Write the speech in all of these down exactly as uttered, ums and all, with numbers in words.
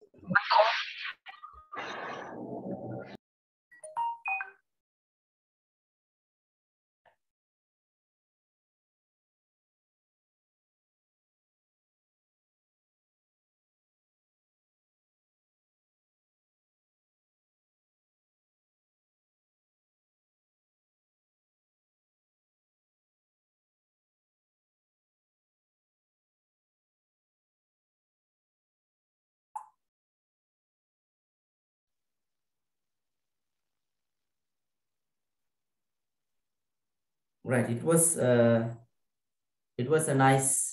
Right. It was uh, it was a nice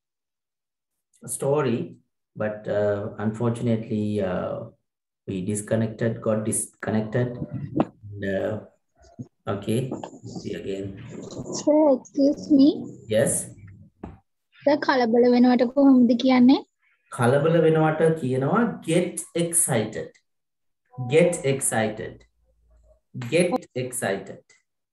story, but uh, unfortunately, uh, we disconnected, got disconnected. And, uh, okay, see again. Sir, excuse me. Yes. Sir, කලබල වෙනවට කොහොමද කියන්නේ? කලබල වෙනවට කියනවා get excited. Get excited. Get excited.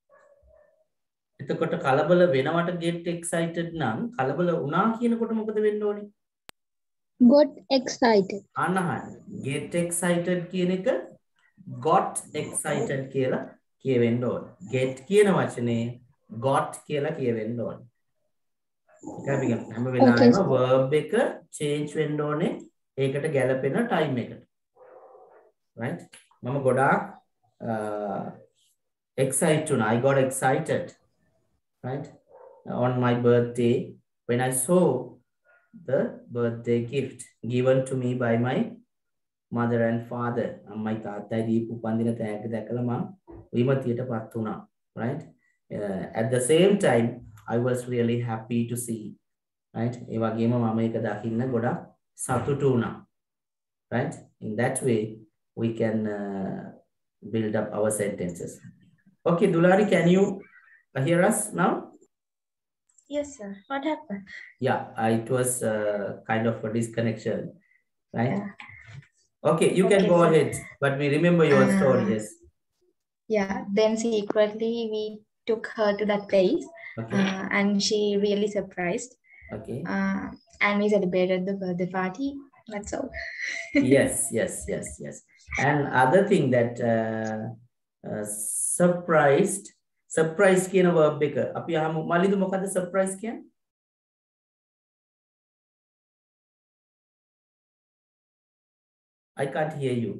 එතකොට කලබල වෙනවට get excited නම් කලබල වුණා කියනකොට මොකද වෙන්න ඕනේ? Got excited. අනහන get excited කියන එක got excited කියලා කියවෙන්න ඕනේ. get කියන වචනේ got කියලා කියවෙන්න ඕනේ. ඒක අපි හැම වෙලාවෙම verb එක change වෙන්න ඕනේ ඒකට ගැලපෙන time එකට. Right? මම ගොඩාක් uh, excited වුණා. I got excited. Right? On my birthday when I saw the birthday gift given to me by my mother and father. අම්මයි තාත්තයි දීපු උපන්දින තෑග්ග දැකලා මම විමතියටපත් වුණා. Right? Uh, at the same time I was really happy to see. Right? ඒ වගේම මම ඒක දකින්න ගොඩක් සතුටු වුණා. Right? In that way we can uh, build up our sentences. Okay, Dulari, can you hear us now? Yes, sir. What happened? Yeah, uh, it was uh, kind of a disconnection, right? Yeah. Okay, you Okay, can go sir. ahead, but we remember your Uh, story, yes. Yeah, then secretly we took her to that place, Okay. uh, and she really surprised. Okay. Uh, and we celebrated the birthday party. That's all. Yes, yes, yes, yes. And other thing that uh, uh, surprised, surprise කියන verb එක අපි අහමු. මලිදු මොකද්ද surprise කියන්නේ? I can't hear you.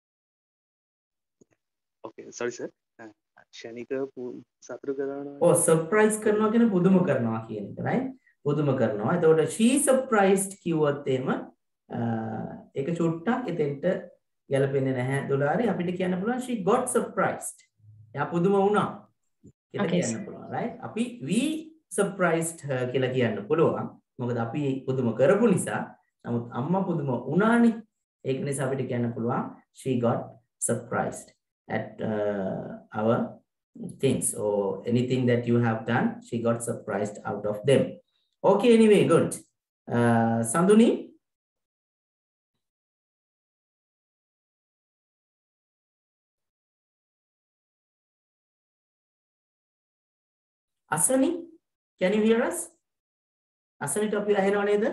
Okay, sorry sir. ක්ෂණික සතුරු කරනවා. Oh, surprise කරනවා කියන පුදුම කරනවා කියන එක, right? පුදුම කරනවා. එතකොට she surprised කිව්වොත් එහෙම ඒක චුට්ටක් එතෙන්ට ගැලපෙන්නේ නැහැ දොලාරේ. අපිට කියන්න පුළුවන් she got surprised. එයා පුදුම වුණා කියලා කියන්න පුළුවන්, right? අපි we surprised her කියලා කියන්න පුළුවන්. මොකද අපි පුදුම කරපු නිසා. නමුත් අම්මා පුදුම වුණානේ. ඒක නිසා අපිට කියන්න පුළුවන් she got surprised at uh, our things or anything that you have done. She got surprised out of them. Okay, anyway, good. Uh, Sanduni? Asani, can you hear us? Asani to appear here on either?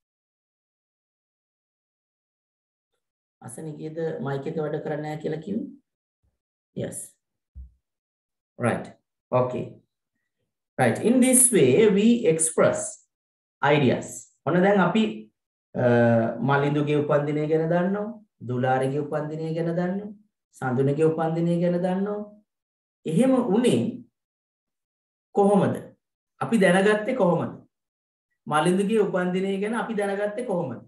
Asani kiyada mic එක වැඩ කරන්නේ නැහැ කියලා කිව්වේ? Yes. Right. Okay. Right. In this way, we express ideas. ඔන්න දැන් අපි මලින්දුගේ උපන්දිනය ගැන දන්නවා, දුලාරිගේ උපන්දිනය ගැන දන්නවා, සඳුනගේ උපන්දිනය ගැන දන්නවා. එහෙම උනේ කොහොමද? අපි දැනගත්තේ කොහොමද? මලින්දුගේ උපන්දිනය ගැන අපි දැනගත්තේ කොහොමද?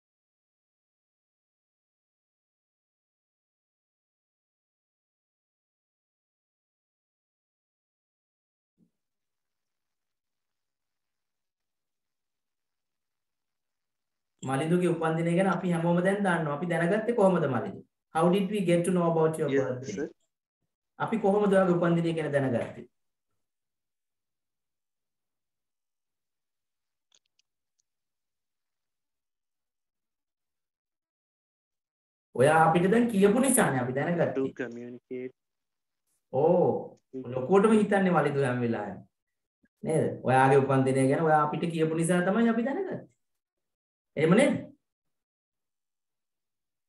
මලින්දුගේ උපන්දිනය ගැන අපි හැමෝම දැන් දන්නවා. අපි දැනගත්තේ කොහොමද මලින්දු? How did we get to know about your Yes, birthday? sir. අපි කොහොමද ඔයාගේ උපන්දිනය ගැන දැනගත්තේ? ඔයා අපිට දැන් කියපු නිසානේ අපි To දැනගත්තේ. communicate. ඕ ලොකුවටම හිතන්නේ මලින්දු හැම වෙලාවෙම. නේද? ඔයාගේ උපන්දිනය ගැන ඔයා අපිට කියපු නිසා තමයි අපි දැනගත්තේ. එහෙම නේද?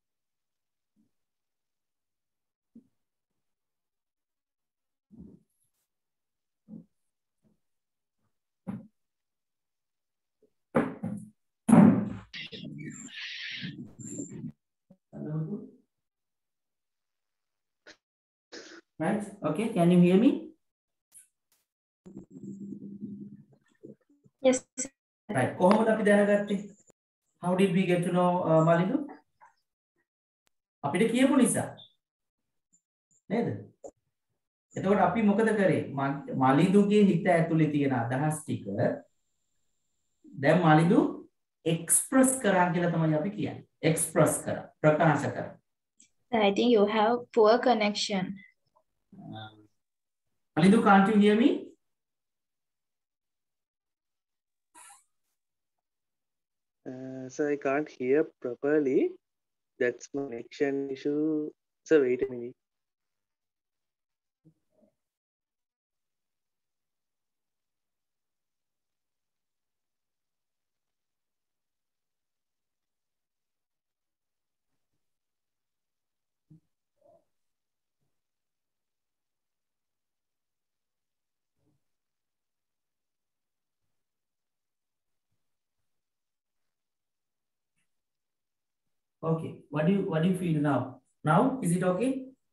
Right? Okay, can you hear me? Yes. Right. කොහොමද අපි දැනගත්තේ? How did we get to know uh, Malidu? අපිට කියපු නිසා. නේද? එතකොට අපි මොකද කරේ? මලිදුගේ හිත ඇතුලේ තියෙන අදහස් ටික දැන් මලිදු එක්ස්ප්‍රස් කරා කියලා තමයි අපි කියන්නේ. එක්ස්ප්‍රස් කරා, ප්‍රකාශ කරා. I think you have poor connection. Malidu, can't you hear me? Uh, so I can't hear properly. That's my connection issue. So wait a minute. Okay. What do you what do you feel now? Now is it okay?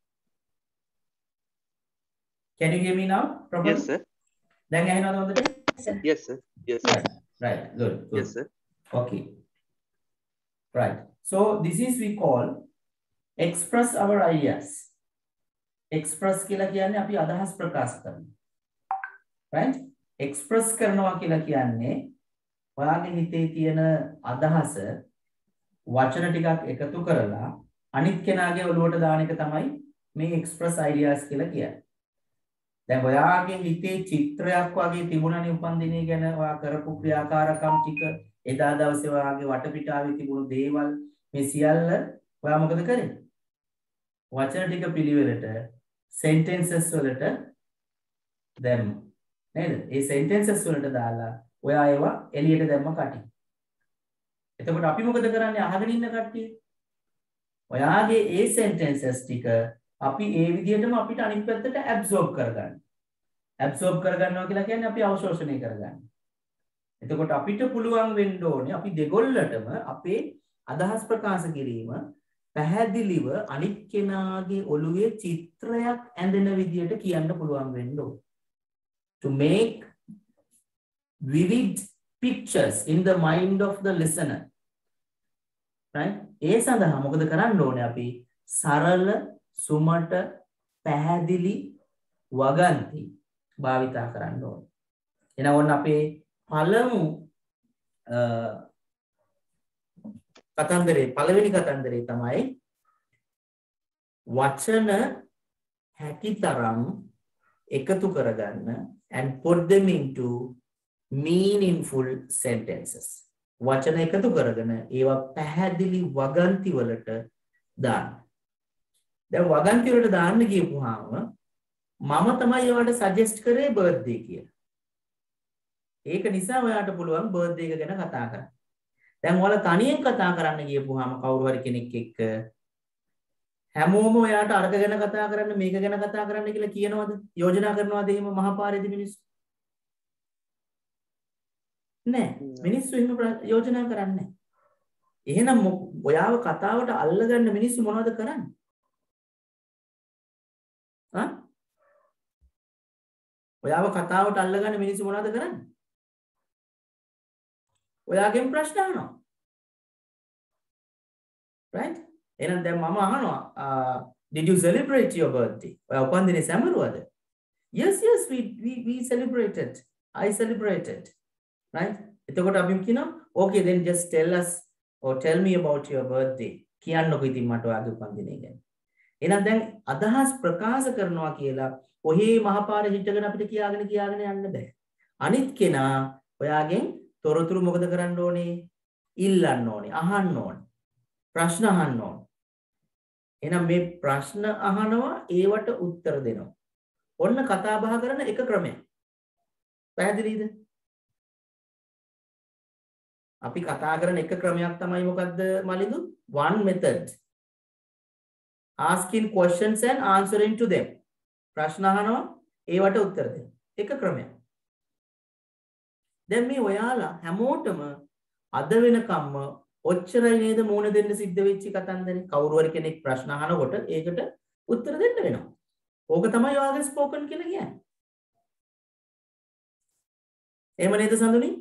Can you hear me now properly? Yes, sir. දැන් ඇහෙනවද හොඳට? Yes, sir. Yes, sir. Right. Right. Good. Good. Yes, sir. Okay. Right. So this is we call express our ideas. Express කියලා කියන්නේ අපි අදහස් ප්‍රකාශ කරනවා. Right? Express කරනවා කියලා කියන්නේ ඔයාගේ හිතේ තියෙන අදහස වචන ටිකක් එකතු කරලා අනිත් කෙනාගේ ඔළුවට දාන එක තමයි මේ express ideas කියලා කියන්නේ. දැන් ඔයාගේ හිතේ චිත්‍රයක් වගේ තිබුණානේ උපන්දිනේ ගැන ඔයා කරපු ක්‍රියාකාරකම් ටික එදා දවසේ ඔයාගේ වටපිටාවේ තිබුණු දේවල් මේ සියල්ල ඔයා මොකද කරේ? වචන ටික පිළිවෙලට sentences වලට දැම්ම. නේද? ඒ sentences වලට දාලා ඔයා ඒවා එළියට දැම්ම කටින්. එතකොට අපි මොකද කරන්නේ අහගෙන ඉන්න කට්ටිය? ඔයාගේ ඒ sentences ටික අපි ඒ විදිහටම අපිට අනිත් පැත්තට absorb කරගන්න. absorb කරගන්නවා කියලා කියන්නේ අපි අවශෝෂණය කරගන්න. එතකොට අපිට පුළුවන් වෙන්න ඕනේ අපි දෙගොල්ලටම අපේ අදහස් ප්‍රකාශ කිරීම පැහැදිලිව අනිත් කෙනාගේ ඔළුවේ චිත්‍රයක් ඇඳෙන විදිහට කියන්න පුළුවන් වෙන්න ඕනේ. To make vivid pictures in the mind of the listener. Right? ඒ සඳහා මොකද කරන්න ඕනේ අපි සරල සුමට පැහැදිලි වගන්ති භාවිතා කරන්න ඕනේ. එහෙනම් ඔන්න අපේ පළමු කතන්දරේ පළවෙනි කතන්දරේ තමයි වචන හැකිතරම් එකතු කරගන්න and put them into meaningful sentences. වචන එකතු කරගෙන ඒවා පැහැදිලි වගන්ති වලට දාන්න. දැන් වගන්ති වලට දාන්න ගියපුවාම මම තමයි ඒවට සජෙස්ට් කරේ බර්ත්ඩේ කියලා. ඒක නිසා ඔයාට පුළුවන් බර්ත්ඩේ එක ගැන කතා කරන්න. දැන් ඔයාලා තනියෙන් කතා කරන්න ගියපුවාම කවුරු හරි කෙනෙක් එක්ක හැමෝම ඔයාට අර්ග ගැන කතා කරන්න මේක ගැන කතා කරන්න කියලා කියනවද? යෝජනා කරනවද එහෙම මහපාරේදී මිනිස්සු? නෑ. මිනිස්සු එහෙම යෝජනා කරන්නේ නෑ. එහෙනම් ඔයාව කතාවට අල්ලගන්න මිනිස්සු මොනවද කරන්නේ? ආ? ඔයාව කතාවට අල්ලගන්න මිනිස්සු මොනවද කරන්නේ? ඔයාගෙන් ප්‍රශ්න අහනවා. Right? එහෙනම් දැන් මම අහනවා did you celebrate your birthday? ඔයා උපන්දිනේ සැමරුවද? Yes, yes, we we we celebrated. I celebrated. Right? එතකොට අපි කියනවා okay then just tell us or tell me about your birthday. කියන්නකො ඉතින් මට ඔයාගේ උපන්දිනේ ගැන. එහෙනම් දැන් අදහස් ප්‍රකාශ කරනවා කියලා ඔහේ මහපාරේ හිටගෙන අපිට කියාගෙන කියාගෙන යන්න බෑ. අනිත් කෙනා ඔයාගෙන් තොරතුරු මොකද කරන්න ඕනේ? ඉල්ලන්න ඕනේ, අහන්න ඕනේ. ප්‍රශ්න අහන්න ඕනේ. එහෙනම් මේ ප්‍රශ්න අහනවා ඒවට උත්තර දෙනවා. ඔන්න කතා බහ කරන එක ක්‍රමයක්. පැහැදිලිද? අපි කතා කරන එක ක්‍රමයක් තමයි මොකද්ද මලිදු? One method. Asking questions and answering to them. ප්‍රශ්න අහනවා ඒවට උත්තර දෙනවා. එක ක්‍රමයක්. දැන් මේ ඔයාලා හැමෝටම අද වෙනකම්ම ඔච්චරයි නේද මූණ දෙන්න සිද්ධ වෙච්ච කතන්දරේ. කවුරු හරි කෙනෙක් ප්‍රශ්න අහනකොට ඒකට උත්තර දෙන්න වෙනවා. ඕක තමයි ඔයාගේ ස්පෝකන් කියලා කියන්නේ. එහෙම නේද Sanduni?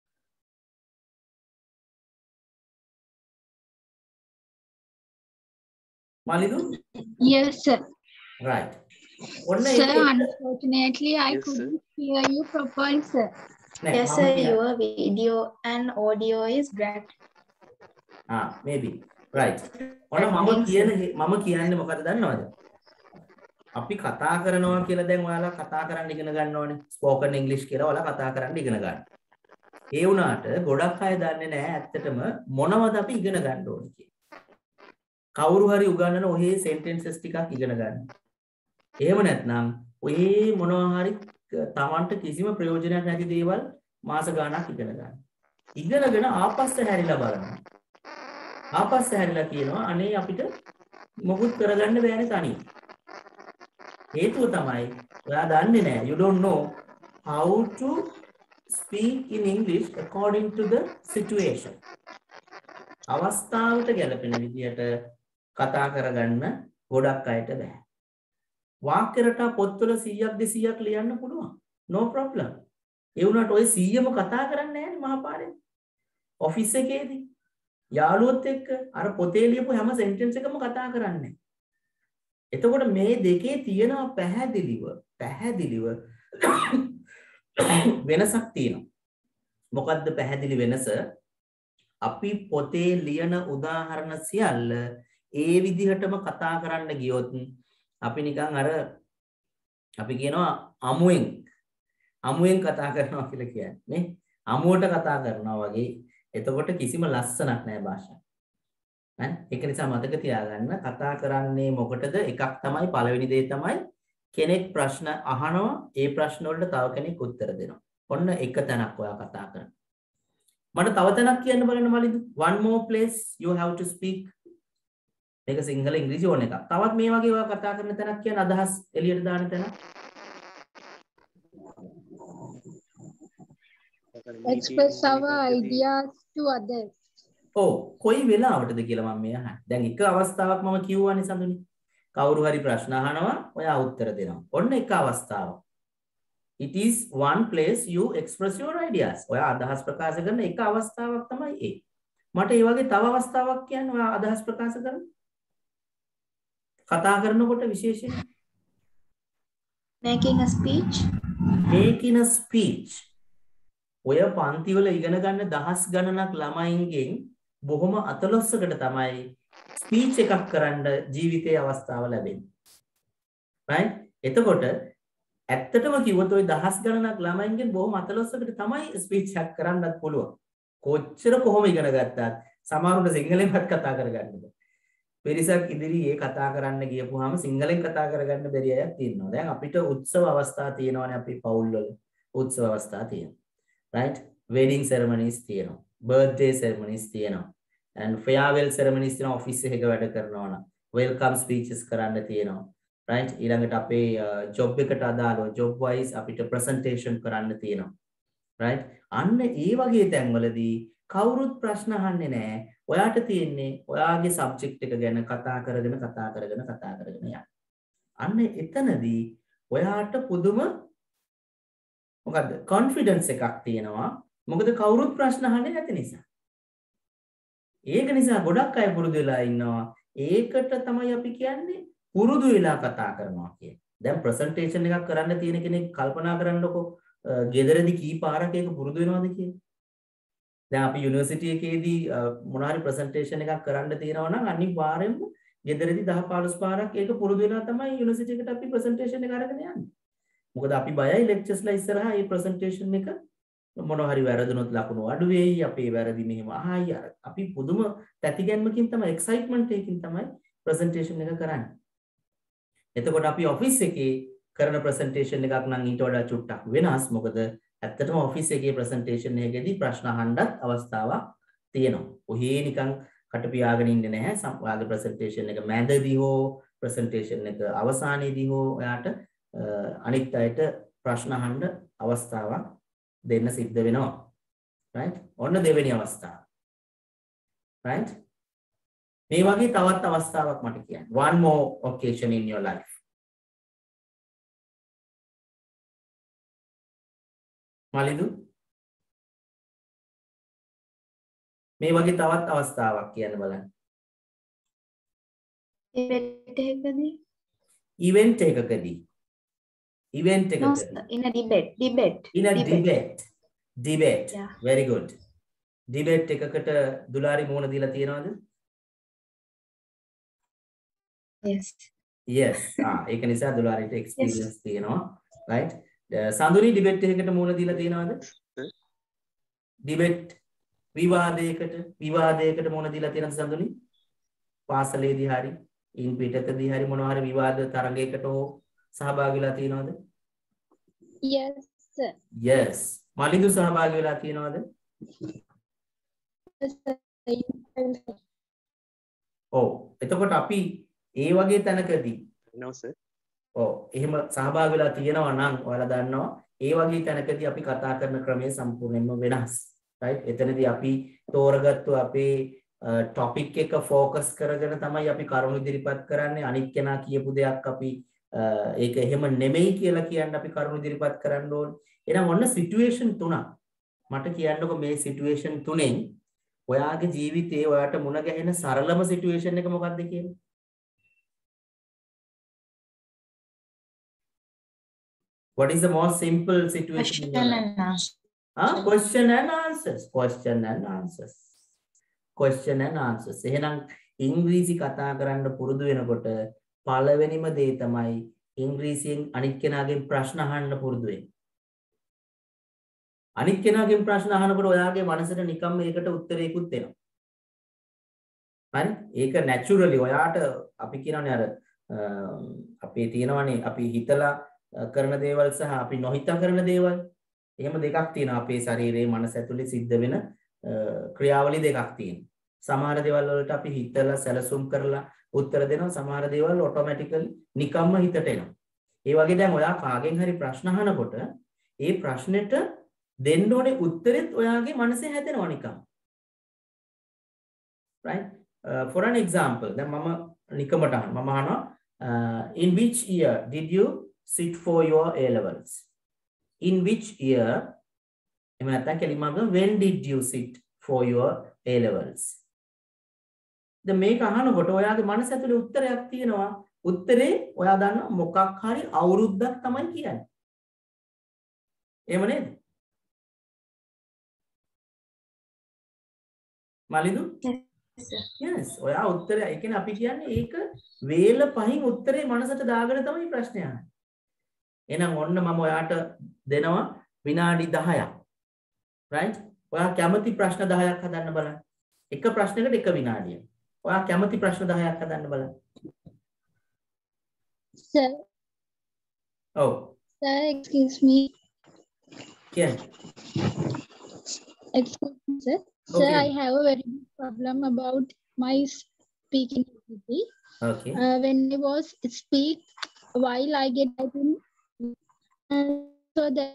Malidu? Yes, sir. Right. ඔන්න Sir, ඒක unfortunately, I Yes, couldn't hear you properly, sir. නෑ Yes, මම sir. කිය- Your video and audio is dragged. ආ maybe right. ඔන්න That මම means- කියන මම කියන්නේ මොකද දන්නවද? අපි කතා කරනවා කියලා දැන් ඔයාලා කතා කරන්න ඉගෙන ගන්න ඕනේ. ස්පෝකන් ඉංග්‍රීසි කියලා ඔයාලා කතා කරන්න ඉගෙන ගන්න. ඒ වුණාට ගොඩක් අය දන්නේ නැහැ ඇත්තටම මොනවද අපි ඉගෙන ගන්න ඕනේ කියලා. කවුරු හරි උගන්වන ඔහේ සෙන්ටෙන්සස් ටිකක් ඉගෙන ගන්න. එහෙම නැත්නම් ඔය මොනවා හරි තමන්ට කිසිම ප්‍රයෝජනයක් නැති දේවල් මාස ගාණක් ඉගෙන ගන්න. ඉගෙනගෙන ආපස්ස හැරිලා බලන්න. ආපස්ස හැරිලා කියනවා අනේ අපිට මොකුත් කරගන්න බෑනේ තනියෙන්. හේතුව තමයි ඔයා දන්නේ නැහැ. You don't know how to speak in English according to the situation. අවස්ථාවට ගැලපෙන විදිහට කතා කරගන්න ගොඩක් අයට බෑ. වාක්‍ය රටා පොත්වල සීයක් දෙසීයක් ලියන්න පුළුවන්. No problem. ඒ වුණාට ඔය සීයම කතා කරන්නේ නැහැනේ මහපාරේ. ඔෆිස් එකේදී යාළුවොත් එක්ක අර පොතේ ලියපු හැම සෙන්ටෙන්ස් එකම කතා කරන්නේ. එතකොට මේ දෙකේ තියෙනවා පැහැදිලිව පැහැදිලිව වෙනසක් තියෙනවා. මොකද්ද පැහැදිලි වෙනස? අපි පොතේ ලියන උදාහරණ සියල්ල ඒ විදිහටම කතා කරන්න ගියොත් අපි නිකන් අර අපි කියනවා අමුවෙන් අමුවෙන් කතා කරනවා කියලා කියන්නේ නේ. අමුවට කතා කරනවා වගේ. එතකොට කිසිම ලස්සනක් නැහැ භාෂාව. ඈ ඒක නිසා මතක තියාගන්න කතා කරන්නේ මොකටද? එකක් තමයි පළවෙනි දේ තමයි කෙනෙක් ප්‍රශ්න අහනවා ඒ ප්‍රශ්න වලට තව කෙනෙක් උත්තර දෙනවා. ඔන්න එක තැනක් ඔයා කතා කරනවා. මට තව තැනක් කියන්න බලන්න මලිදු. One more place you have to speak. මේක සිංහල ඉංග්‍රීසි ඕන එකක්. තවත් මේ වගේ ඔයා කතා කරන තැනක් කියන අදහස් එළියට දාන තැන. Express our ideas to others. ඔව් කොයි වෙලාවටද කියලා මම මේ අහන්නේ. දැන් එක අවස්ථාවක් මම කිව්වානේ සඳුනි. කවුරු හරි ප්‍රශ්න අහනවා ඔයා උත්තර දෙනවා. ඔන්න එක අවස්ථාවක්. It is one place you express your ideas. ඔයා අදහස් ප්‍රකාශ කරන එක අවස්ථාවක් තමයි ඒ. මට ඒ වගේ තව අවස්ථාවක් කියන්න ඔයා අදහස් ප්‍රකාශ කරන්න. කතා කරනකොට විශේෂයෙන් Making a speech. making a speech. ඔය පන්ති වල ඉගෙන ගන්න දහස් ගණනක් ළමයින්ගෙන් බොහොම අතලොස්සකට තමයි ස්පීච් එකක් කරන්න ජීවිතයේ අවස්ථාව ලැබෙන්නේ. right? එතකොට ඇත්තටම කිව්වොත් ওই දහස් ගණනක් ළමයින්ගෙන් බොහොම අතලොස්සකට තමයි ස්පීච් එකක් කරන්නත් පුළුවන්. කොච්චර කොහොම ඉගෙන ගත්තත් සමහරුන්ට සිංහලෙන්වත් කතා කරගන්න බෑ. පිරිසක් ඉදිරියේ කතා කරන්න ගියපුවාම සිංහලෙන් කතා කරගන්න බැරි අයත් ඉන්නවා. දැන් අපිට උත්සව අවස්ථා තියෙනවානේ අපි පවුල්වල. උත්සව අවස්ථා තියෙනවා. right? Wedding ceremonies තියෙනවා. Birthday ceremonies තියෙනවා. and farewell ceremonies තියෙනවා office එකක වැඩ කරනවා නම්. welcome speeches කරන්න තියෙනවා. right? ඊළඟට අපේ job එකට අදාළව job wise අපිට presentation කරන්න තියෙනවා. right? අන්න ඒ වගේ තැන්වලදී කවුරුත් ප්‍රශ්න අහන්නේ නැහැ. ඔයාට තියෙන්නේ ඔයාගේ subject එක ගැන කතා කරගෙන කතා කරගෙන කතා කරගෙන යන්න. අන්න එතනදී ඔයාට පුදුම මොකද්ද confidence එකක් තියෙනවා. මොකද කවුරුත් ප්‍රශ්න අහන්නේ නැති නිසා. ඒක නිසා ගොඩක් අය පුරුදු වෙලා ඉන්නවා. ඒකට තමයි අපි කියන්නේ පුරුදු වෙලා කතා කරනවා කියන්නේ. දැන් presentation එකක් කරන්න තියෙන කෙනෙක් කල්පනා කරන්නකො ගෙදරදී කී පාරක් ඒක පුරුදු වෙනවද කියලා. දැන් අපි යුනිවර්සිටි එකේදී මොන හරි presentation එකක් කරන්න තියෙනවා නම් අනිවාර්යෙන්ම ගෙදරදී දහ පහළොස් පාරක් ඒක පුරුදු වෙලා තමයි යුනිවර්සිටි එකට අපි presentation එක අරගෙන යන්නේ. මොකද අපි බයයි lecturesලා ඉස්සරහා මේ presentation එක මොන හරි වැරදුනොත් ලකුණු අඩු වෙයි, අපේ වැරදි මෙහෙම අහයි. අපි පුදුම තැතිගැන්මකින් තමයි excitement එකකින් තමයි presentation එක කරන්නේ. එතකොට අපි office එකේ කරන presentation එකක් නම් ඊට වඩා චුට්ටක් වෙනස්. මොකද ඇත්තටම office එකේ presentation එකේදී ප්‍රශ්න අහන්නත් අවස්ථාවක් තියෙනවා. ඔහේ නිකන් කට පියාගෙන ඉන්නේ නැහැ. ඔයාගේ presentation එක මැදදී හෝ presentation එක අවසානයේදී හෝ ඔයාට අනිත් අයට ප්‍රශ්න අහන්න අවස්ථාවක් දෙන්න සිද්ධ වෙනවා. right? ඔන්න දෙවෙනි අවස්ථාව. right? මේ වගේ තවත් අවස්ථාවක් මට කියන්න. one more occasion in your life. මලිදු මේ වගේ තවත් අවස්ථාවක් කියන්න බලන්න. Debate එකකදී? Event එකකදී. Event No, එකකදී. sir. In a debate. Debate. In a debate. Debate. Yeah. Very good. Debate එකකට දුලාරි මුහුණ දීලා තියෙනවද? Yes. Yes. ආ ඒක නිසා දුලාරිට experience තියෙනවා. Right? සඳුනි debate එකකට මුහුණ දීලා තියෙනවද? Debate විවාදයකට විවාදයකට මුහුණ දීලා තියෙනවද සඳුනි? පාසලේදී හරි ඉන් පිටතදී හරි මොනවා හරි විවාද තරගයකට හෝ සහභාගී වෙලා තියෙනවද? Yes, sir. Yes. මලිදු සහභාගී වෙලා තියෙනවද? Yes, sir. ඔව්. එතකොට අපි ඒ වගේ තැනකදී No, sir. ඔව් එහෙම සහභාගී වෙලා තියෙනවා නම් ඔයාලා දන්නවා ඒ වගේ තැනකදී අපි කතා කරන ක්‍රමය සම්පූර්ණයෙන්ම වෙනස්. right? එතනදී අපි තෝරගත්තු අපේ ටොපික් එක ફોකස් කරගෙන තමයි අපි කරුණු ඉදිරිපත් කරන්නේ. අනිත් කෙනා කියපු දෙයක් අපි ඒක එහෙම නෙමෙයි කියලා කියන්න අපි කරුණු ඉදිරිපත් කරන්න ඕනේ. එහෙනම් ඔන්න සිටුේෂන් තුනක්. මට කියන්නකො මේ සිටුේෂන් තුනෙන් ඔයාගේ ජීවිතේ ඔයාට මුණ ගැහෙන සරලම සිටුේෂන් එක මොකක්ද කියන්නේ? What is the most simple situation in your Question life? and answer. Ah, question and answers. Question and answers. Question and answers. එහෙනම් ඉංග්‍රීසි කතා කරන්න පුරුදු වෙනකොට පළවෙනිම දේ තමයි ඉංග්‍රීසියෙන් අනිත් කෙනාගෙන් ප්‍රශ්න අහන්න පුරුදු වෙන්න. අනිත් කෙනාගෙන් ප්‍රශ්න අහනකොට ඔයාගේ මනසට නිකම්ම ඒකට උත්තරයකුත් එනවා. හරි? ඒක naturally ඔයාට අපි කියනවානේ අර අපි තියෙනවානේ අපි හිතලා කරන දේවල් සහ අපි නොහිතා කරන දේවල්. එහෙම දෙකක් තියෙනවා අපේ ශරීරයේ මනස ඇතුලේ සිද්ධ වෙන ක්‍රියාවලි දෙකක් තියෙනවා. සමහර දේවල් වලට අපි හිතලා සැලසුම් කරලා උත්තර දෙනවා. සමහර දේවල් ඔටෝමැටිකලි නිකම්ම හිතට එනවා. ඒ වගේ දැන් ඔයා කාගෙන් හරි ප්‍රශ්න අහනකොට ඒ ප්‍රශ්නෙට දෙන්න ඕනේ උත්තරෙත් ඔයාගේ මනසේ හැදෙනවා නිකම්. right? Uh, for an example, දැන් මම නිකමට අහන මම අහනවා uh, in which year did you sit for your A levels? In which year එහෙම නැත්නම් කෙලින්ම when did you sit for your A levels? දැන් මේක අහනකොට ඔයාගේ මනස ඇතුලේ උත්තරයක් තියෙනවා. උත්තරේ ඔයා දන්නවා මොකක් හරි අවුරුද්දක් තමයි කියන්නේ. එහෙම නේද? මලිදු? yes. ඔයා උත්තරය ඒ කියන්නේ අපි කියන්නේ ඒක වේල පහින් උත්තරේ මනසට දාගෙන තමයි ප්‍රශ්නේ අහන්නේ. එහෙනම් ඔන්න මම ඔයාට දෙනවා විනාඩි දහයක්. right? ඔයා කැමති ප්‍රශ්න දහයක් හදන්න බලන්න. එක ප්‍රශ්නයකට එක විනාඩියක්. ඔයා කැමති ප්‍රශ්න දහයක් හදන්න බලන්න. Sir. Oh. Sir, excuse me. Yeah. Excuse me, sir. Okay. Sir, I have a very big problem about my speaking ability. Okay. Uh, when I was speak, while I get typing, uh, so that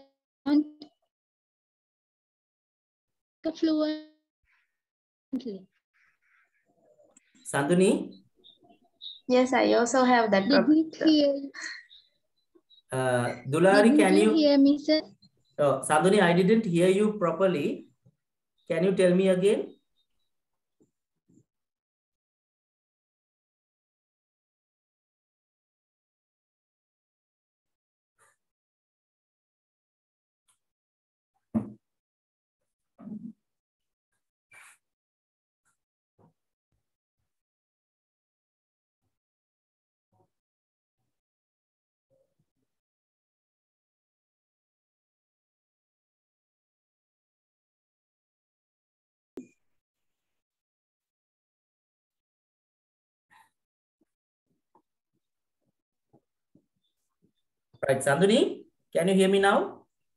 fluently. Sanduni? Yes, I also have that problem. Didn't hear, Uh, Dulari, didn't can you? hear me, sir? Oh, Sanduni, I didn't hear you properly. Can you tell me again? Right, Sanduni, can you hear me now?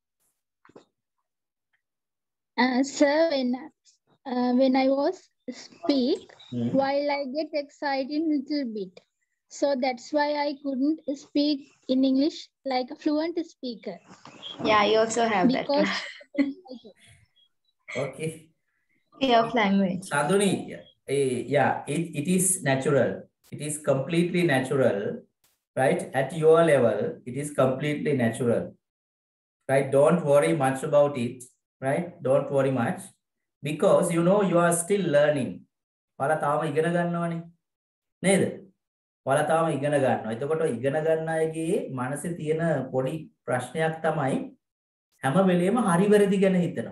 Uh, sir, when uh, when I was speak, Hmm. while I get excited little bit, so that's why I couldn't speak in English like a fluent speaker Yeah, I also have because that. Okay. Fear of language. Sanduni, eh, yeah, it, it is natural. It is completely natural, right? At your level, it is completely natural. right? Don't worry much about it, right? Don't worry much because you know you are still learning. ඔයාලා තාම ඉගෙන ගන්නවනේ. නේද? ඔයාලා තාම ඉගෙන ගන්නවා. එතකොට ඉගෙන ගන්න අයගේ මනසේ තියෙන පොඩි ප්‍රශ්නයක් තමයි හැම වෙලෙම හරි වැරදි ගැන හිතනවා.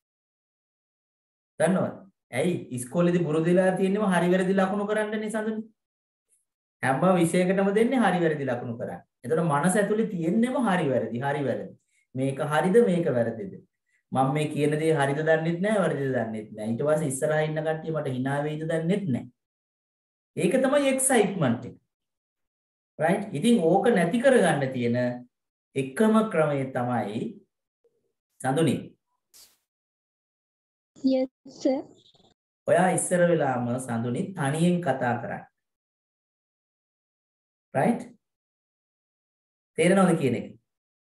දන්නවද? ඇයි ඉස්කෝලේදී පුරුදු වෙලා තියෙනව හරි වැරදි ලකුණු කරන්නනේ සඳුනි. හැම විෂයකටම දෙන්නේ හරි වැරදි ලකුණු කරන්න. එතකොට මනස ඇතුලේ තියෙන්නේම හරි වැරදි, හරි වැරදි. මේක හරිද මේක වැරදිද? මම මේ කියන දේ හරිද දන්නෙත් නැහැ, වැරදිද දන්නෙත් නැහැ. ඊට පස්සේ ඉස්සරහා ඉන්න කට්ටිය මට hina වෙයිද දන්නෙත් නැහැ. ඒක තමයි එක්සයිට්මන්ට් එක. right? ඉතින් ඕක නැති කරගන්න තියෙන එකම ක්‍රමය තමයි සඳුනි. Yes sir. ඔයා ඉස්සර වෙලාම සඳුනි තනියෙන් කතා කරන්න. right? තේරෙනවද කියන එක?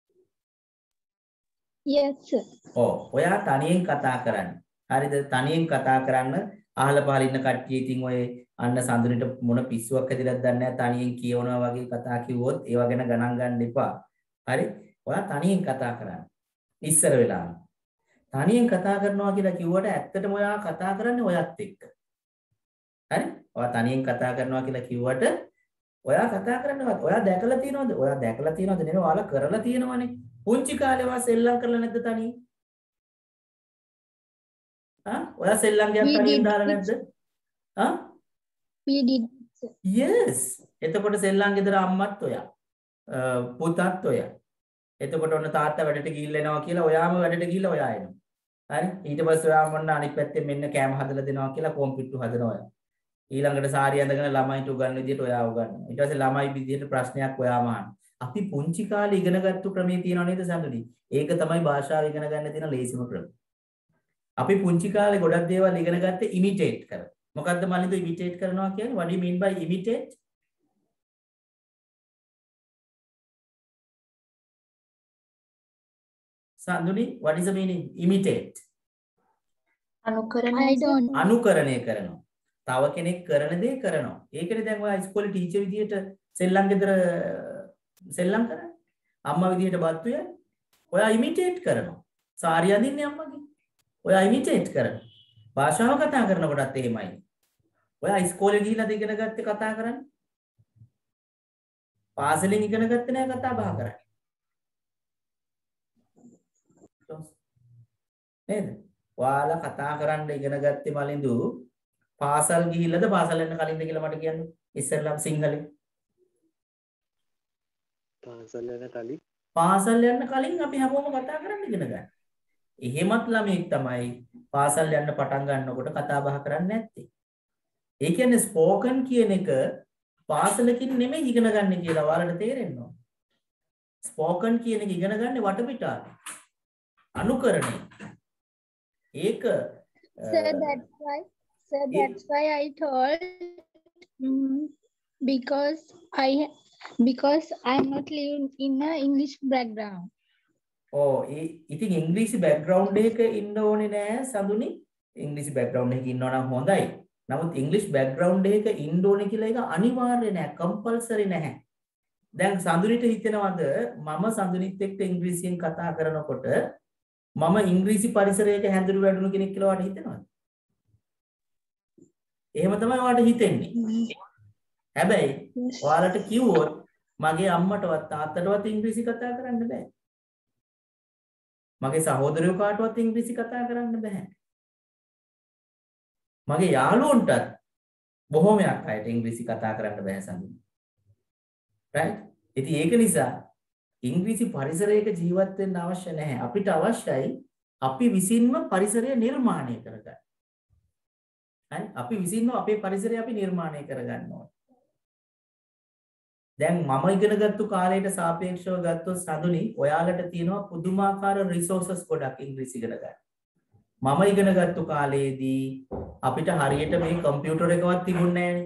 Yes sir. ඔව් ඔයා තනියෙන් කතා කරන්න. හරිද? තනියෙන් කතා කරන්න අහලා පහල ඉන්න කට්ටිය ඉතින් ඔය අන්න සඳුනිට මොන පිස්සුවක් ඇදිලාද දන්නේ නැහැ තනියෙන් කියවනවා වගේ කතා කිව්වොත් ඒව ගැන ගණන් ගන්න එපා. හරි? ඔයා තනියෙන් කතා කරන්න. ඉස්සර වෙලාම. තනියෙන් කතා කරනවා කියලා කිව්වට ඇත්තටම ඔයා කතා කරන්නේ ඔයත් එක්ක. හරි? ඔයා තනියෙන් කතා කරනවා කියලා කිව්වට ඔයා කතා කරන්නවත් ඔයා දැකලා තියෙනවද? ඔයා දැකලා තියෙනවද නෙමෙයි ඔයාලා කරලා තියෙනවනේ. පුංචි කාලේ ඔයා සෙල්ලම් කරලා නැද්ද තනියෙන්? ආ? ඔයා සෙල්ලම් ගියක් තනියෙන් දාලා නැද්ද? ආ? We did. yes. එතකොට සෙල්ලම් ගෙදර අම්මත් ඔයා. පුතත් ඔයා. එතකොට ඔන්න තාත්තා වැඩට ගිහිල්ලා එනවා කියලා ඔයාම වැඩට ගිහිල්ලා ඔයා එනවා. හරි? ඊට පස්සේ ඔයා මොන්න අනිත් පැත්තේ මෙන්න කෑම හදලා දෙනවා කියලා කොම්පියුටර් හදනවා ඔයා. ඊළඟට සාරිය ඇඳගෙන ළමයිට උගන්වන විදිහට ඔයා උගන්වනවා. ඊට පස්සේ ළමයි විදිහට ප්‍රශ්නයක් ඔයාම අහනවා. අපි පුංචි කාලේ ඉගෙනගත්තු ක්‍රමයේ තියෙනව නේද සඳුනි? ඒක තමයි භාෂාව ඉගෙන ගන්න තියෙන ලේසිම ක්‍රමය. අපි පුංචි කාලේ ගොඩක් දේවල් ඉගෙන ගත්තේ ඉමිටේට් කරලා. මොකද්ද මලින්ද ඉමිටේට් කරනවා කියන්නේ? what do you mean by imitate? Sanduni what is the meaning imitate? අනුකරණය. I don't. අනුකරණය කරනවා. තව කෙනෙක් කරන දේ කරනවා. ඒකනේ දැන් ඔයා ඉස්කෝලේ ටීචර් විදියට සෙල්ලම් ගෙදර සෙල්ලම් කරන්නේ. අම්මා විදියට බත්තු යන්නේ. ඔයා ඉමිටේට් කරනවා. සාරිය අඳින්නේ අම්මගේ. ඔයා ඉමිටේට් කරනවා. භාෂාව කතා කරනකොටත් එහෙමයි. ඔයා ඉස්කෝලේ ගිහිල්ලා ඉගෙන ගත්තේ කතා කරන්නේ. පාසලෙන් ඉගෙන ගත්තේ නෑ කතා බහ කරන්නේ. නේද? ඔයාලා කතා කරන්න ඉගෙන ගත්තේ මලින්දු පාසල් ගිහිල්ලාද පාසල් යන්න කලින්ද කියලා මට කියන්න. ඉස්සෙල්ලාම සිංහලෙන්. පාසල් යන කලින්. පාසල් යන්න කලින් අපි හැමෝම කතා කරන්න ඉගෙන ගන්න. එහෙමත් ළමෙක් තමයි පාසල් යන්න පටන් ගන්නකොට කතා බහ කරන්නේ නැත්තේ. ඒ කියන්නේ ස්පෝකන් කියන එක පාසලකින් නෙමෙයි ඉගෙන ගන්න කියලා ඔයාලට තේරෙන්න ඕන. ස්පෝකන් කියන එක ඉගෙන ගන්න වටපිටාවේ. අනුකරණය. ඒක Sir, that's why. Sir, that's why I told mm, because I because I'm not living in a English background. ඕ ඒ ඉතින් ඉංග්‍රීසි බෑග්ග්‍රවුන්ඩ් එකක ඉන්න ඕනේ නෑ සඳුනි. ඉංග්‍රීසි බෑග්ග්‍රවුන්ඩ් එකක ඉන්නවා නම් හොඳයි. නමුත් ඉංග්‍රීසි බෑග්ග්‍රවුන්ඩ් එකක ඉන්න ඕනේ කියලා එක අනිවාර්ය නෑ, කම්පල්සරි නැහැ. දැන් සඳුනිට හිතෙනවද මම සඳුනිත් එක්ක ඉංග්‍රීසියෙන් කතා කරනකොට මම ඉංග්‍රීසි පරිසරයක හැඳුරු වැඩුණු කෙනෙක් කියලා ඔයාලට හිතෙනවද? එහෙම තමයි ඔයාලට හිතෙන්නේ. හැබැයි ඔයාලට කිව්වොත් මගේ අම්මටවත් තාත්තටවත් ඉංග්‍රීසි කතා කරන්න බෑ. මගේ සහෝදරයෝ කාටවත් ඉංග්‍රීසි කතා කරන්න බෑ. මගේ යාළුවන්ටත් බොහෝමයක් අයට ඉංග්‍රීසි කතා කරන්න බෑ සඳුනි. right? ඉතින් ඒක නිසා ඉංග්‍රීසි පරිසරයක ජීවත් වෙන්න අවශ්‍ය නැහැ. අපිට අවශ්‍යයි අපි විසින්ම පරිසරය නිර්මාණය කරගන්න. හරි? අපි විසින්ම අපේ පරිසරය අපි නිර්මාණය කරගන්න ඕනේ. දැන් මම ඉගෙනගත්තු කාලයට සාපේක්ෂව ගත්තොත් සඳුනි ඔයාලට තියෙනවා පුදුමාකාර රිසෝසස් ගොඩක් ඉංග්‍රීසි ඉගෙන ගන්න. මම ඉගෙනගත්තු කාලේදී අපිට හරියට මේ කම්පියුටර් එකවත් තිබුණේ නැහනේ.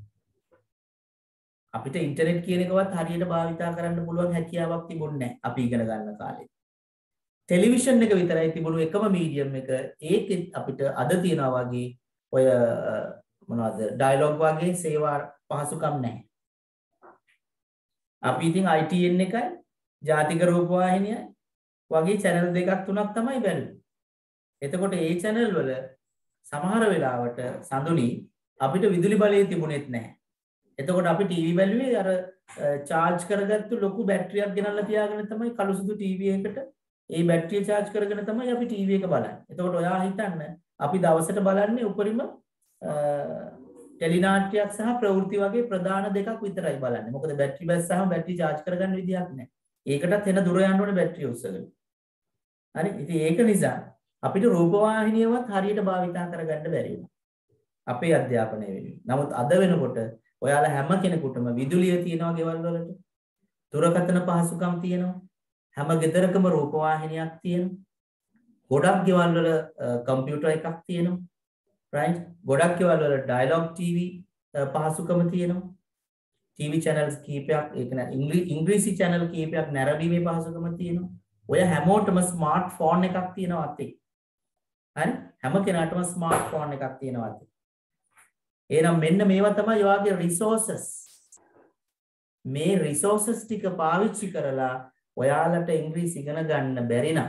අපිට ඉන්ටර්නෙට් කියන එකවත් හරියට භාවිතා කරන්න පුළුවන් හැකියාවක් තිබුණේ නැහැ අපි ඉගෙන ගන්න කාලේ. ටෙලිවිෂන් එක විතරයි තිබුණු එකම මීඩියම් එක. ඒකෙත් අපිට අද තියනවා වගේ ඔය මොනවද ඩයලොග් වගේ සේවා පහසුකම් නැහැ. අපි ඉතින් I T N එකයි ජාතික රූපවාහිනියයි වගේ channel දෙකක් තුනක් තමයි බැලුවේ. එතකොට ඒ channel වල සමහර වෙලාවට සඳුනි අපිට විදුලි බලය තිබුණෙත් නැහැ. එතකොට අපි ටීවී බැලුවේ අර charge කරගත්තු ලොකු බැටරියක් ගෙනල්ලා තියාගෙන තමයි කළු සුදු ටීවී එකට ඒ බැටරිය charge කරගෙන තමයි අපි ටීවී එක බලන්නේ. එතකොට ඔයා හිතන්න අපි දවසට බලන්නේ උපරිම ටෙලිනාට්‍යයක් සහ ප්‍රවෘත්ති වගේ ප්‍රධාන දෙකක් විතරයි බලන්නේ. මොකද බැටරි බැස්සහම බැටරි charge කරගන්න විදියක් නැහැ. ඒකටත් එන දුර යන්න ඕනේ බැටරිය උස්සගෙන. හරි. ඉතින් ඒක නිසා අපිට රූපවාහිනියවත් හරියට භාවිතා කරගන්න බැරි වුණා. අපේ අධ්‍යාපනය වෙනුවෙන්. නමුත් අද වෙනකොට ඔයාලා හැම කෙනෙකුටම විදුලිය තියෙනවා ගෙවල් වලට. දුරකථන පහසුකම් තියෙනවා. හැම ගෙදරකම රූපවාහිනියක් තියෙනවා. ගොඩක් ගෙවල් වල කම්පියුටර් එකක් තියෙනවා. right? ගොඩක් ගෙවල් වල ඩයලොග් ටීවී පහසුකම තියෙනවා. ටීවී channels කීපයක් ඒක නෑ ඉංග්‍රීසි channel කීපයක් නැරඹීමේ පහසුකම තියෙනවා. ඔය හැමෝටම ස්මාර්ට් ෆෝන් එකක් තියෙනවා අතේ. හරි? හැම කෙනාටම ස්මාර්ට් ෆෝන් එකක් තියෙනවා අතේ. එහෙනම් මෙන්න මේවා තමයි ඔයාගේ resources. මේ resources ටික පාවිච්චි කරලා ඔයාලට ඉංග්‍රීසි ඉගෙන ගන්න බැරි නම්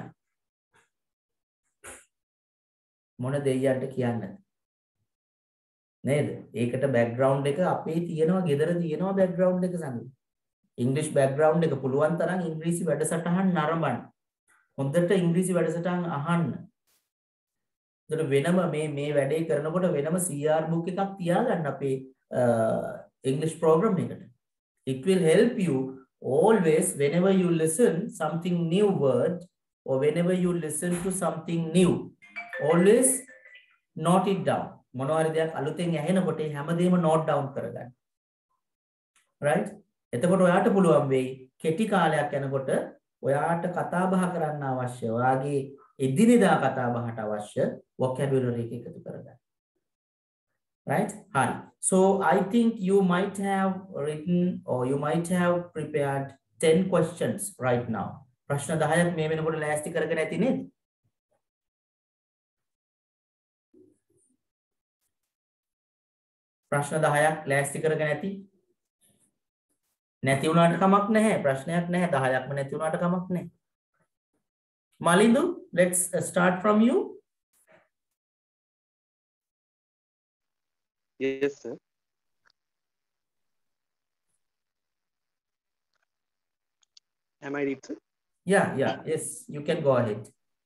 මොන දෙයියන්ට කියන්නද? නේද? ඒකට බෑග්ග්‍රවුන්ඩ් එක අපේ තියෙනවා, ගෙදර තියෙනවා බෑග්ග්‍රවුන්ඩ් එක සමග. ඉංග්‍රීසි බෑග්ග්‍රවුන්ඩ් එක පුළුවන් තරම් ඉංග්‍රීසි වැඩසටහන් නරඹන්න. හොඳට ඉංග්‍රීසි වැඩසටහන් අහන්න. ඒතර වෙනම මේ මේ වැඩේ කරනකොට වෙනම C R book එකක් තියාගන්න අපේ English program එකට. It will help you always whenever you listen something new word or whenever you listen to something new. Always note it down. මොනවාරි දෙයක් අලුතෙන් ඇහෙනකොට හැමදේම note down කරගන්න. right? එතකොට ඔයාට පුළුවන් වෙයි කෙටි කාලයක් යනකොට ඔයාට කතා බහ කරන්න අවශ්‍ය ඔයාගේ එදිනෙදා කතා බහට අවශ්‍ය vocabulary එක එකතු කරගන්න. right? hari. So I think you might have written or you might have prepared ten questions right now. ප්‍රශ්න දහයක් මේ වෙනකොට ලෑස්ති කරගෙන ඇති නේද? ප්‍රශ්න දහයක් ලෑස්ති කරගෙන ඇති. නැති වුණාට කමක් නැහැ. ප්‍රශ්නයක් නැහැ. දහයක්ම නැති වුණාට කමක් නැහැ. Malindu, let's start from you. Yes, sir. Am I ready, sir? Yeah, yeah, yes, you can go ahead.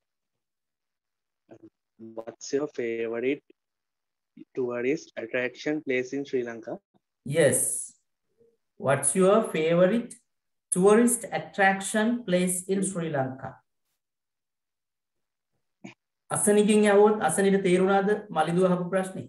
What's your favorite tourist attraction place in Sri Lanka? Yes. What's your favorite tourist attraction place in Sri Lanka? අසනිකින් යවුවොත් අසනිට තේරුණාද මලිදු අහපු ප්‍රශ්නේ?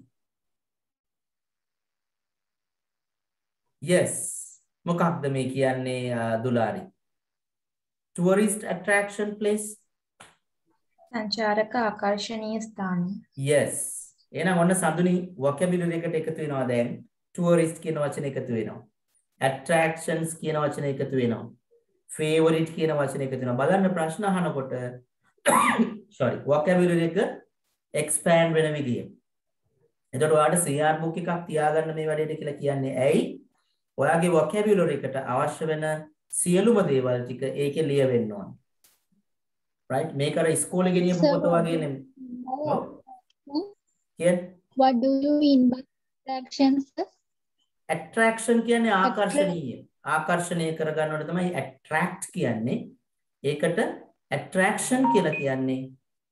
Yes. මොකක්ද මේ කියන්නේ දුලාරි? Tourist attraction place? සංචාරක ආකර්ෂණීය ස්ථාන. Yes. එහෙනම් ඔන්න සඳුනි vocabulary එකට එකතු වෙනවා දැන්. Tourist කියන වචන එකතු වෙනවා. Attractions කියන වචන එකතු වෙනවා. Favorite කියන වචන එකතු වෙනවා. බලන්න ප්‍රශ්න අහනකොට sorry vocabulary එක expand වෙන විදිය. එතකොට ඔයාලට C R book එකක් තියාගන්න මේ වැඩේට කියලා කියන්නේ ඇයි? ඔයාගේ vocabulary එකට අවශ්‍ය වෙන සියලුම දේවල් ටික ඒකේ ලියවෙන්න ඕන. right? මේක අර ඉස්කෝලේ ගෙනියපු පොත වගේ නෙමෙයි. ඔව්. කියන්නේ What do you mean by attractions? attraction කියන්නේ ආකර්ෂණීය. ආකර්ෂණය කරගන්නවට තමයි attract කියන්නේ. ඒකට attraction කියලා කියන්නේ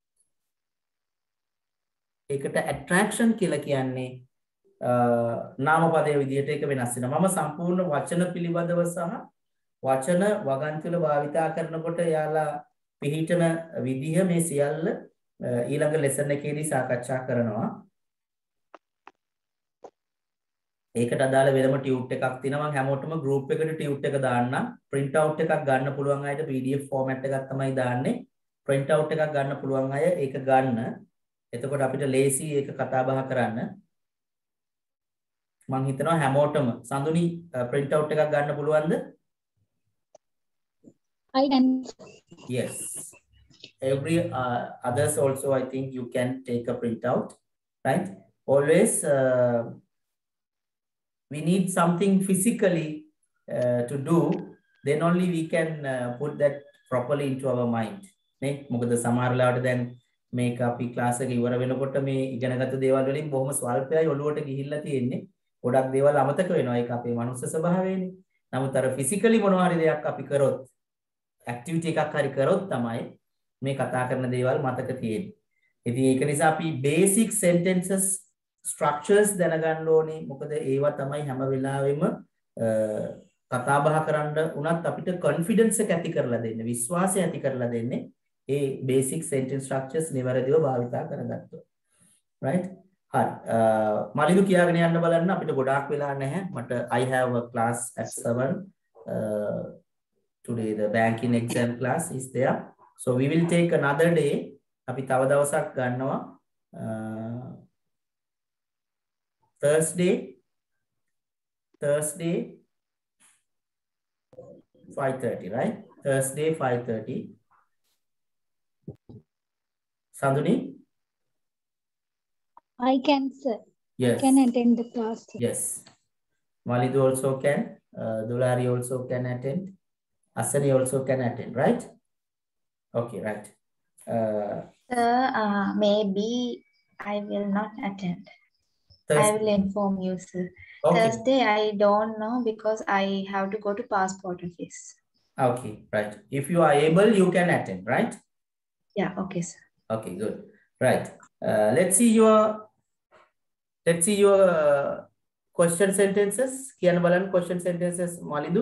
ඒකට attraction කියලා කියන්නේ නාමපදයේ විදිහට ඒක වෙනස් වෙනවා. මම සම්පූර්ණ වචන පිළිබඳව සහ වචන වගන්ති වල භාවිතා කරනකොට යාලා පිළිහිටන විදිහ මේ සියල්ල ඊළඟ ලෙසන් එකේදී සාකච්ඡා කරනවා. ඒකට අදාළ වෙනම ටියුට් එකක් තියෙනවා. මම හැමෝටම group එකට ටියුට් එක දාන්නම්. print out එකක් ගන්න පුළුවන් අයට P D F format එකක් තමයි දාන්නේ. print out එකක් ගන්න පුළුවන් අය ඒක ගන්න. එතකොට අපිට ලේසි ඒක කතා බහ කරන්න. මම හිතනවා හැමෝටම සඳුනි print out එකක් ගන්න පුළුවන්ද? I can. Yes. Every uh, others also I think you can take a print out, right? Always uh, we need something physically uh, to do, then only we can uh, put that properly into our mind. නේ මොකද සමහර වෙලාවට දැන් මේක අපි class එක ඉවර වෙනකොට මේ ඉගෙනගත්තු දේවල් වලින් බොහොම ස්වල්පයයි ඔළුවට ගිහිල්ලා තියෙන්නේ. ගොඩක් දේවල් අමතක වෙනවා. ඒක අපේ මනුස්ස ස්වභාවයනේ. නමුත් අර ෆිසිකලි මොනවා හරි දෙයක් අපි කරොත් ඇක්ටිවිටි එකක් හරි කරොත් තමයි මේ කතා කරන දේවල් මතක තියෙන්නේ. ඉතින් ඒක නිසා අපි බේසික් සෙන්ටෙන්සස් ස්ට්‍රක්චර්ස් දැනගන්න ඕනේ. මොකද ඒවා තමයි හැම වෙලාවෙම කතා බහ කරන්න උනත් අපිට කොන්ෆිඩන්ස් එක ඇති කරලා දෙන්නේ, විශ්වාසය ඇති කරලා දෙන්නේ ඒ බේසික් සෙන්ටෙන්ස් ස්ට්‍රක්චර්ස් නිවැරදිව භාවිතා කරගත්තොත්. right? හරි. මලිදු කියාගෙන යන්න බලන්න අපිට ගොඩාක් වෙලා නැහැ. මට I have a class at seven. Uh, today the banking exam class is there. So we will take another day. අපි තව දවසක් ගන්නවා. Uh, Thursday. Thursday five thirty, right? Thursday five thirty. Sanduni? I can, sir. Yes. I can attend the class. Sir. Yes. Malidu also can. Uh, Dulari also can attend. Asani also can attend, right? Okay, right. Uh, Sir, uh, maybe I will not attend. Thursday. I will inform you, sir. Okay. Thursday, I don't know because I have to go to passport office. Okay, right. If you are able, you can attend, right? Yeah, okay, sir. Okay, good. Right. Uh, let's see your let's see your uh, question sentences. Kiyan balan question sentences, Malidu.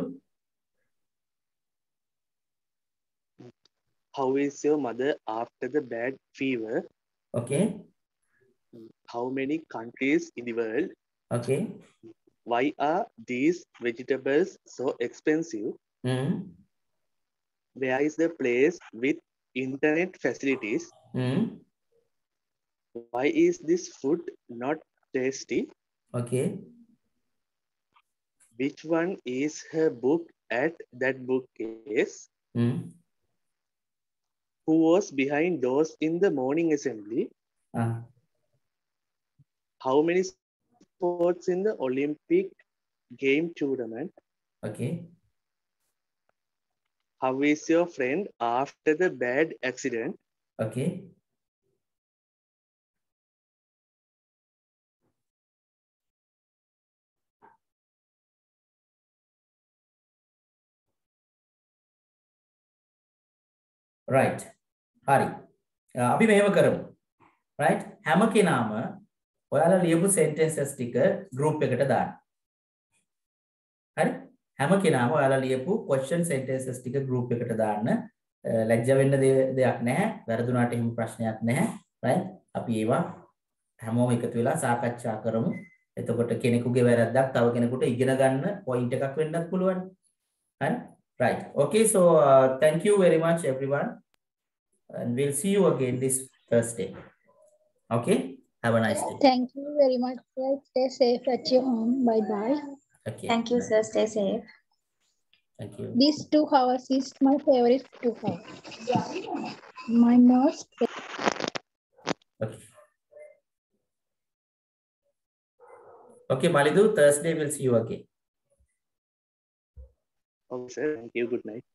How is your mother after the bad fever? Okay. How many countries in the world? Okay. Why are these vegetables so expensive? Mm. Where is the place with internet facilities? Mm. Why is this food not tasty? Okay. Which one is her book at that bookcase? Mm. Who was behind those in the morning assembly? Ah. How many sports in the Olympic game tournament? Okay. How is your friend after the bad accident? Okay. Right. හරි. අපි මෙහෙම කරමු. Right? හැම කෙනාම ඔයාලා ලියපු sentences ටික group එකට දාන්න. හරි? හැම කෙනාම ඔයාලා ලියපු question sentences ටික group එකට දාන්න. ලැජ්ජ වෙන්න දෙයක් නැහැ. වැරදුනාට එහෙම ප්‍රශ්නයක් නැහැ. Right? අපි ඒවා හැමෝම එකතු වෙලා සාකච්ඡා කරමු. එතකොට කෙනෙකුගේ වැරද්දක් තව කෙනෙකුට ඉගෙන ගන්න point එකක් වෙන්නත් පුළුවන්. හරි? Right. Okay, so uh, thank you very much everyone. And we'll see you again this Thursday. Okay? Have a nice day. Thank you very much, sir. Stay safe at your home. Bye-bye. Okay. Thank you, sir. Stay safe. Thank you. These two hours is my favorite two hours. My most Okay. Okay, Malidu, Thursday we'll see you again. Okay, sir. Thank you. Good night.